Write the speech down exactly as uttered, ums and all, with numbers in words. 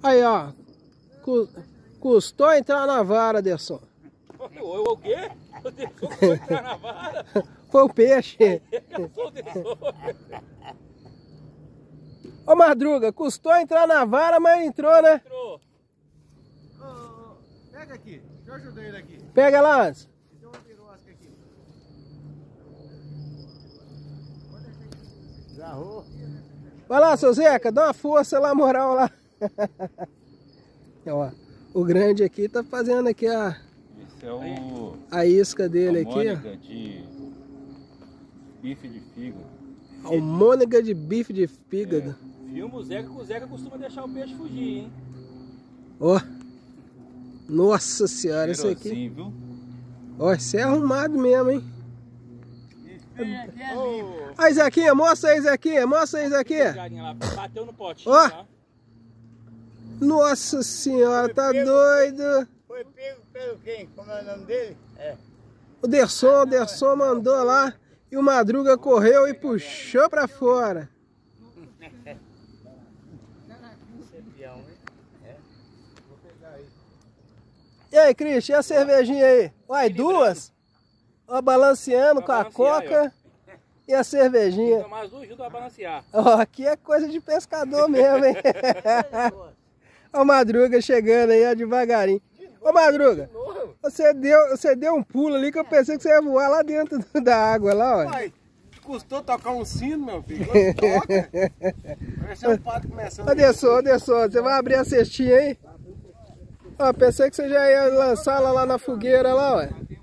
Aí, ó. Custou entrar na vara, Derson. O, o quê? O Derson custou entrar na vara? Foi o peixe. Eu sou o Derson. Ô, Madruga, custou entrar na vara, mas entrou, né? Entrou. Ô, ô, ô, pega aqui. Deixa eu ajudar ele aqui. Pega lá antes. Dá uma pirosca aqui. Garrou. Vai lá, seu Zeca, dá uma força lá, moral lá. Ó, o grande aqui tá fazendo aqui a, Esse é o... a isca dele aqui, almôndega ó. de bife de fígado. Almôndega de bife de fígado. É. Filma o Zeca, que o Zeca costuma deixar o peixe fugir, hein? Ó. Nossa senhora, isso aqui. Viu? Ó, isso é arrumado mesmo, hein? Oh. Aí, Zequinha, mostra aí, Zequinha, mostra aí, Zequinha. Lá, bateu no potinho, Ó. tá? Nossa senhora, tá doido. Foi pego pelo quem? Como é o nome dele? É. O Derson, o Derson mandou lá e o Madruga correu e puxou pra fora. E aí, Cristian, e a cervejinha aí? Uai, duas? Ó, balanceando com a coca e a cervejinha. Tomar as duas juntas pra balancear. Ó, aqui é coisa de pescador mesmo, hein? Ó o Madruga chegando aí, ó, devagarinho. Ô, Madruga, você deu, você deu um pulo ali que eu pensei que você ia voar lá dentro da água, lá, ó. Pai, custou tocar um sino, meu filho. Quando toca, parece um pato começando. Ô, Derson, ô, Derson, você vai abrir a cestinha aí? Ó, pensei que você já ia lançar ela lá na fogueira, lá, ó.